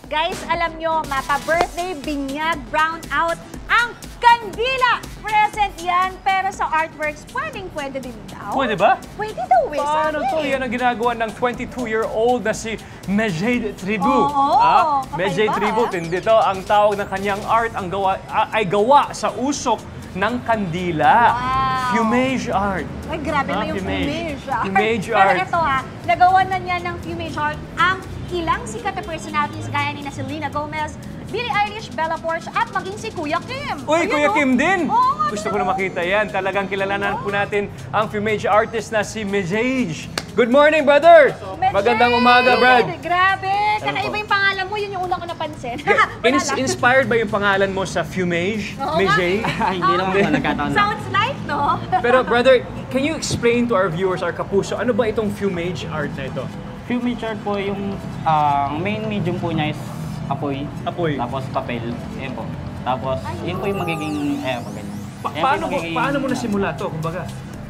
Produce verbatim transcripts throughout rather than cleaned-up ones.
Guys, alam nyo, mapa-birthday, binyag, brownout, ang kandila! Present yan, pero sa artworks, pwedeng-pwede din daw. Pwede ba? Pwede daw, eh. Paano sabi. to? Yan ang ginagawa ng twenty-two-year-old na si Mejade Tribu. Oo, ah, kakaiba, Mejade Tribu, ah. hindi to. Ang tawag ng kanyang art ang gawa, ah, ay gawa sa usok ng kandila. Wow. Fumage art. Ay, grabe Ah, na yung fumage. fumage art. Fumage Pero art. ito ha, nagawa na niya ng fumage art ang ilang sikat na personalities gaya ni na Selena Gomez, Billie Eilish, Bella Poarch, at maging si Kuya Kim. Uy, Ayun, Kuya oh. Kim din! Oo, nga, Gusto ko din, na oh. makita yan. Talagang kilalanan po natin ang fumage artist na si Mejade. Good morning, brother! Mejade! Magandang umaga, Brad! Grabe! Kakaiba yung pangalan mo, yun yung unang ko napansin. Wala Ins- lang. inspired ba yung pangalan mo sa fumage, Oo nga, Mejade? eh. Hindi naman po, nagkataon lang. Sounds like, no? Pero brother, can you explain to our viewers, our kapuso, ano ba itong fumage art na ito? Fumage art po yung ah, main medium po niya is apoy. Apoy. Tapos papel. Yan po. Tapos yun po yung magiging, eh po ganyan. Pa- Yan po paano, yung mo, magiging- paano mo nasimula to, kumbaga?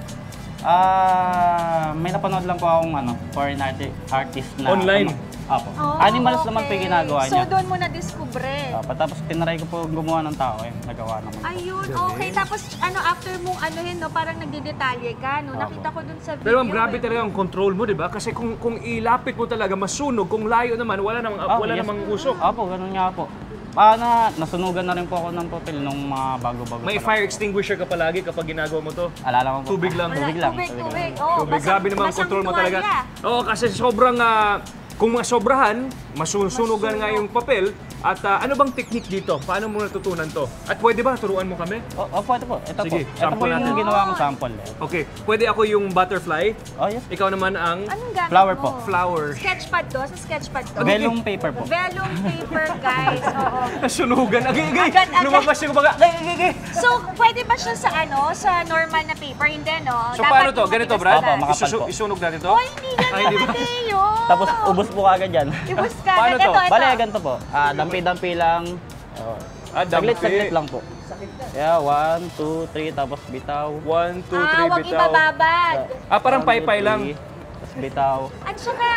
Ah, may napanood lang po akong ano, foreign arti- artist na Online? ano, Apo. Oh, Animals naman po okay. yung ginagawa So, niya. doon mo na-discover. Apo, tapos tinry ko po gumawa ng tao, eh, nagawa naman. po. Ayun, okay. Tapos, ano, after mong anuhin, no, parang nagdidetalye ka, no? Opo. Nakita ko dun sa video. Pero ang grabe eh. talaga ang control mo, di ba? Kasi kung kung ilapit mo talaga, masunog. Kung layo naman, wala namang, Ah, wala yes. namang usok. Apo, ganun nga po. Ah, na, nasunugan na rin po ako ng papel nung mga bago-bago. May pa lang. fire extinguisher ka palagi kapag ginagawa mo to. Alala mo po. Tubig lang. Wala, Tubig lang. Tubig, tubig tubig. lang. Oh, Tubig. basang- Grabe naman ang basang control mo talaga. tuwalya. Oo, kasi sobrang, ah, kung masobrahan, masusunugan nga yung papel. At ah, ano bang technique dito? Paano mo natutunan to? At pwede ba turuan mo kami? Oh, oh, pwede po. Ito Sige, po. Ito po sample yung natin. ginawa kong sample. Eh. Okay, pwede ako yung butterfly. Oh, yes. Ikaw naman ang Anong gamit Flower mo? po. flower. Sketchpad to? Sa sketchpad to? Vellum paper po. Vellum paper, guys. Oo. Nasunugan. Agay, agay! Agad-agad. Lumabas yung baga. Agay, agay, agay! So, pwede ba siya sa ano, sa normal na paper? Hindi, no? So, Dapat paano to? yung Ganito, matigas Brad? Opo, na. makapal Isusu- po. isunog natin to? Oh, hindi Ay, ganyan, di ba? Mateo. Tapos ubos po agad yan. Ibus ka. Paano Ito, to? ito. Bale, ganito po. Ah, dampi-dampi lang. Oh. Ah, dampi. Saglit-saglit lang po. Yeah, one, two, three, tapos bitaw. One, two, Ah, three, huwag bitaw. ibababad. Ah, parang One, two, paypay lang. three, Tapos bitaw. At saka,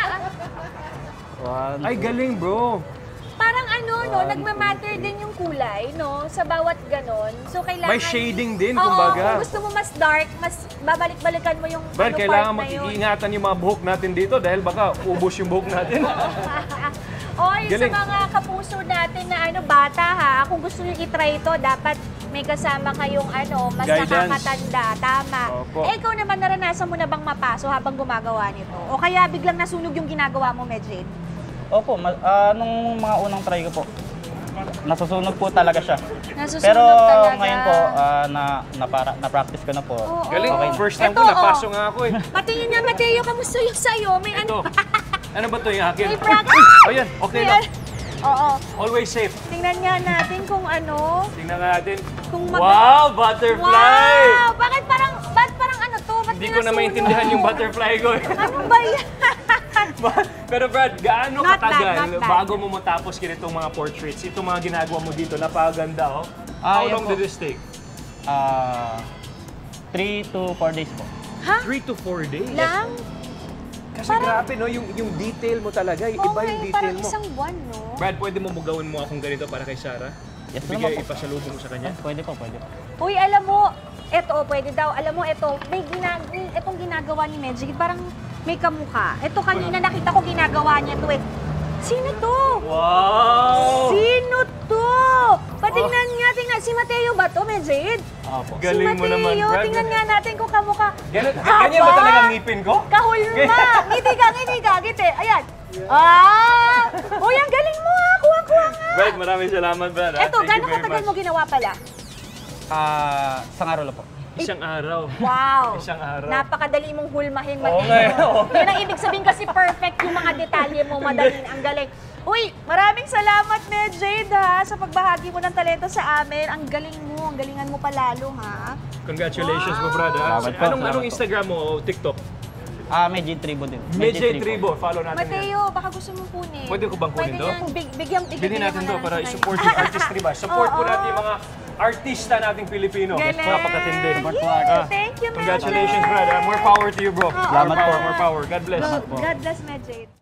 One, Ay, two. galing, bro. parang ano, no, One, nagmamatter din yung kulay, no, sa bawat ganon. So, kailangan... May shading din, Oo, kumbaga. kung gusto mo mas dark, mas babalik-balikan mo yung Brad, ano, kailangan part na yun. mag-iingatan yung mga buhok natin dito dahil baka ubos yung buhok natin. Oy, sa Galing. mga kapuso natin na ano bata ha, kung gusto niyo i-try ito, dapat may kasama kayong ano, mas Guidance. nakakatanda, tama. Opo. Eh, ikaw naman naranasan mo na bang mapaso habang gumagawa nito? O kaya biglang nasunog yung ginagawa mo, Mejade? Opo, ma- ah, nung mga unang try ko po, nasusunog po talaga siya. Nasusunog Pero talaga. ngayon po, ah, na, na, para, na-practice ko na po. Oo. Galing, Okay. first time Ito, ko, napaso oh. nga ako eh. Patingin nga, Mateo, kamusta yung sa'yo? May Ito. ano? Ano ba to yung akin? May practice. Oh, yan. Okay May lang. ano- Oo. Always safe. Tingnan nga natin kung ano. Tingnan nga natin. Kung mag- Wow, butterfly! Wow! Bakit parang, ba't parang ano to? Ba't Hindi ko na nasunog? maintindihan yung butterfly ko eh. Ano ba yan? Pero Brad, gaano Not bad, katagal not bad. bago mo matapos ganitong mga portraits? Itong mga ginagawa mo dito, napakaganda oh. Ah, How yan long po. did this take? Ah, three to four days po. Ha? Three to four days? Lang? Kasi grabe no, yung, yung detail mo talaga, iba Okay, yung detail parang mo. isang buwan, no? Brad, pwede mo mugawin mo akong ganito para kay Sarah? Yes, Ibigay, naman po. ipasalubong mo sa kanya? Ah, pwede po, pwede po. Uy, alam mo, eto, pwede daw. Alam mo, eto, may ginag etong ginagawa ni Magic, parang may kamukha. Eto, kanina nakita ko ginagawa niya to eh. Sino to? Wow! Sino to? Patingnan nga, tingnan. Si Mateo ba to, Magic? Opo. Galing si mo naman, Mateo, Brad. tingnan nga natin kung kamukha. Ganyan, Haba! ganyan ba talaga ang ngipin ko? Kahulma! Ngiti ka, ngiti ka, ngiti. Ayan. Ah! Uy, ang galing mo ha! Kuha-kuha nga! Brad, maraming salamat, Brad. ah. Eto, Thank you gano'ng very katagal much. mo ginawa pala? Ah, isang araw lang po. Isang araw. Wow! Isang araw. Napakadali mong hulmahin, Oo Mateo. nga eh, oo. Yan ang ibig sabihin kasi perfect yung mga detalye mo, madali, ang galing. Uy, maraming salamat, Mejade, ha, sa pagbahagi mo ng talento sa amin. Ang galing mo, ang galingan mo palalo, ha? Congratulations mo, Brad. ah. Salamat po, Anong, salamat anong po. Instagram mo o TikTok? Ah, Medjay Tribo din. Medjay Tribo. Follow natin yan. Mateo, baka gusto mong kunin. Pwede ko bang kunin Pwede to? yan, big, bigyan, bigyan, Bilhin natin mo to na para lang sa i-support kanya. yung artistry ba? Support po Oo. natin yung mga artista nating Pilipino. Galing. Napakatindi. Yeah, thank you, Congratulations, Mejade. Brad. ah. More power to you, bro. Salamat More power, po. more power. God bless. God bless, Mejade.